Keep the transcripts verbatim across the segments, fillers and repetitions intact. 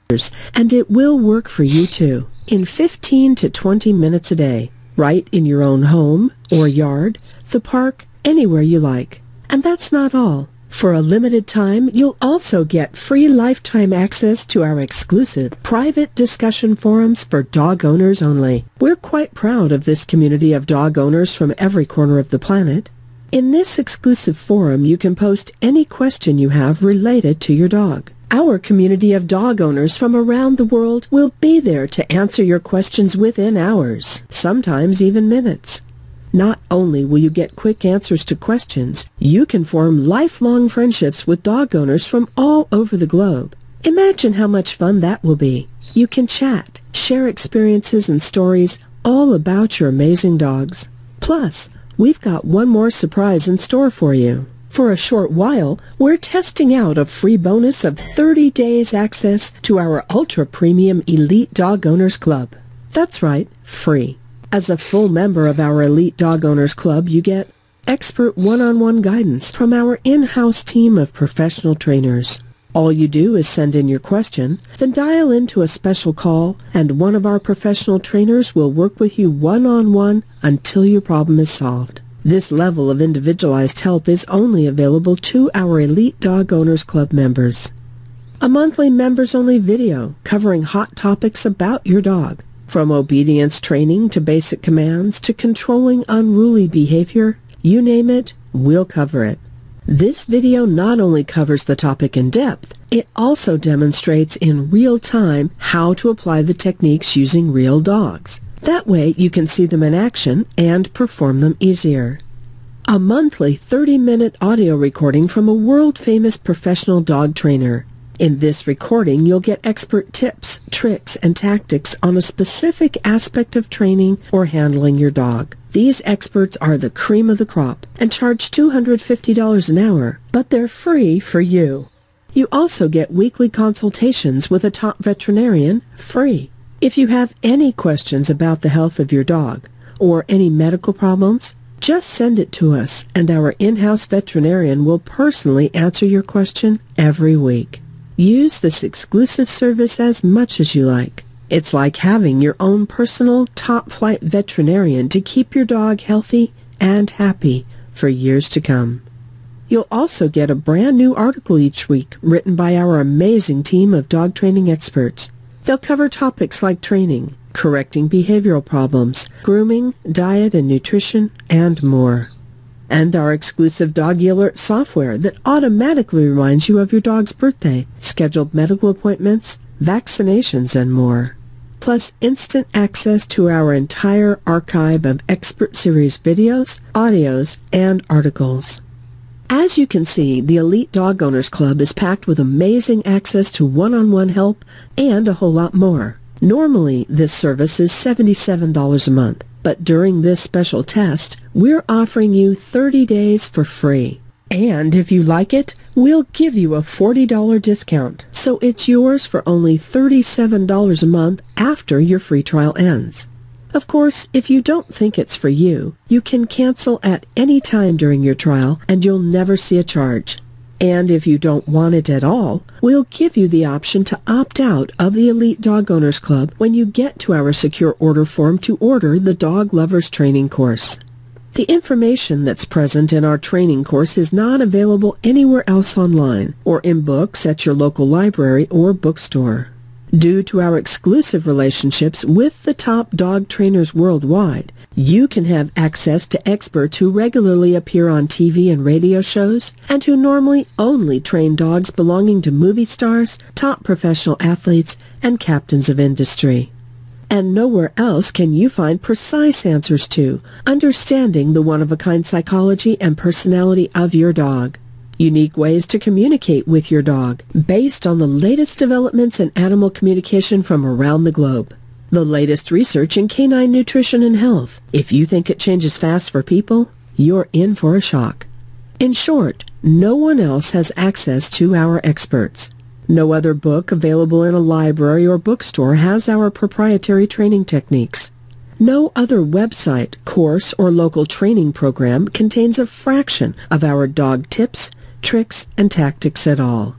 and it will work for you too, in fifteen to twenty minutes a day, right in your own home or yard, the park, anywhere you like. And that's not all. For a limited time, you'll also get free lifetime access to our exclusive private discussion forums for dog owners only. We're quite proud of this community of dog owners from every corner of the planet. In this exclusive forum, you can post any question you have related to your dog. Our community of dog owners from around the world will be there to answer your questions within hours, sometimes even minutes. Not only will you get quick answers to questions, you can form lifelong friendships with dog owners from all over the globe. Imagine how much fun that will be. You can chat, share experiences and stories all about your amazing dogs. Plus, we've got one more surprise in store for you. For a short while, we're testing out a free bonus of thirty days access to our ultra-premium Elite Dog Owners Club. That's right, free. As a full member of our Elite Dog Owners Club, you get expert one-on-one guidance from our in-house team of professional trainers. All you do is send in your question, then dial into a special call, and one of our professional trainers will work with you one-on-one until your problem is solved. This level of individualized help is only available to our Elite Dog Owners Club members. A monthly members-only video covering hot topics about your dog. From obedience training to basic commands to controlling unruly behavior, you name it, we'll cover it. This video not only covers the topic in depth, it also demonstrates in real time how to apply the techniques using real dogs. That way you can see them in action and perform them easier. A monthly thirty-minute audio recording from a world-famous professional dog trainer. In this recording, you'll get expert tips, tricks, and tactics on a specific aspect of training or handling your dog. These experts are the cream of the crop and charge two hundred fifty dollars an hour, but they're free for you. You also get weekly consultations with a top veterinarian, free. If you have any questions about the health of your dog or any medical problems, just send it to us, and our in-house veterinarian will personally answer your question every week. Use this exclusive service as much as you like. It's like having your own personal top-flight veterinarian to keep your dog healthy and happy for years to come. You'll also get a brand new article each week written by our amazing team of dog training experts. They'll cover topics like training, correcting behavioral problems, grooming, diet and nutrition, and more. And our exclusive Doggy Alert software that automatically reminds you of your dog's birthday, scheduled medical appointments, vaccinations, and more. Plus instant access to our entire archive of expert series videos, audios, and articles. As you can see, the Elite Dog Owners Club is packed with amazing access to one-on-one help and a whole lot more. Normally, this service is seventy-seven dollars a month. But during this special test, we're offering you thirty days for free. And if you like it, we'll give you a forty dollars discount, so it's yours for only thirty-seven dollars a month after your free trial ends. Of course, if you don't think it's for you, you can cancel at any time during your trial and you'll never see a charge. And if you don't want it at all, we'll give you the option to opt out of the Elite Dog Owners Club when you get to our secure order form to order the Dog Lovers Training Course. The information that's present in our training course is not available anywhere else online or in books at your local library or bookstore. Due to our exclusive relationships with the top dog trainers worldwide, you can have access to experts who regularly appear on T V and radio shows and who normally only train dogs belonging to movie stars, top professional athletes, and captains of industry. And nowhere else can you find precise answers to understanding the one-of-a-kind psychology and personality of your dog. Unique ways to communicate with your dog based on the latest developments in animal communication from around the globe. The latest research in canine nutrition and health. If you think it changes fast for people, you're in for a shock. In short, no one else has access to our experts. No other book available in a library or bookstore has our proprietary training techniques. No other website, course, or local training program contains a fraction of our dog tips, tricks, and tactics at all.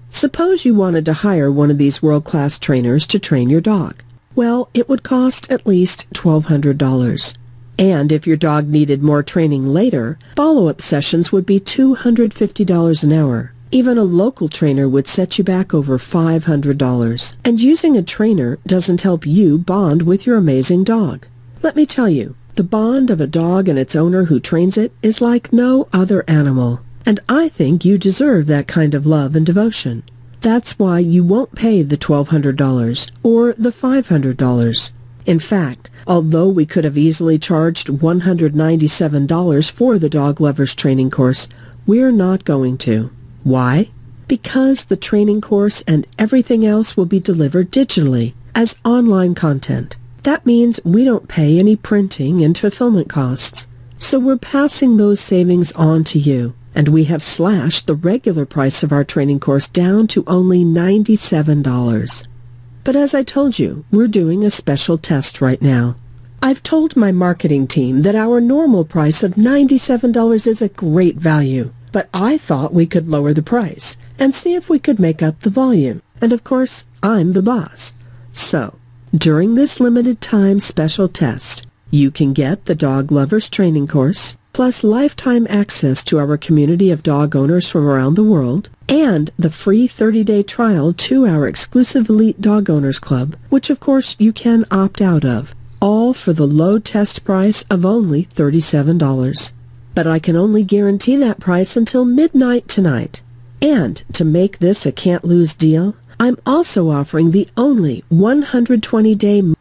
Suppose you wanted to hire one of these world-class trainers to train your dog. Well, it would cost at least twelve hundred dollars. And if your dog needed more training later, follow-up sessions would be two hundred fifty dollars an hour. Even a local trainer would set you back over five hundred dollars. And using a trainer doesn't help you bond with your amazing dog. Let me tell you, the bond of a dog and its owner who trains it is like no other animal. And I think you deserve that kind of love and devotion. That's why you won't pay the twelve hundred dollars or the five hundred dollars. In fact, although we could have easily charged one hundred ninety-seven dollars for the Dog Lovers training course, we're not going to. Why? Because the training course and everything else will be delivered digitally as online content. That means we don't pay any printing and fulfillment costs. So we're passing those savings on to you, and we have slashed the regular price of our training course down to only ninety-seven dollars. But as I told you, we're doing a special test right now. I've told my marketing team that our normal price of ninety-seven dollars is a great value, but I thought we could lower the price and see if we could make up the volume. And of course, I'm the boss. So, during this limited time special test, you can get the Dog Lovers training course, plus lifetime access to our community of dog owners from around the world, and the free thirty-day trial to our exclusive Elite Dog Owners Club, which of course you can opt out of, all for the low test price of only thirty-seven dollars. But I can only guarantee that price until midnight tonight. And to make this a can't-lose deal, I'm also offering the only one hundred twenty day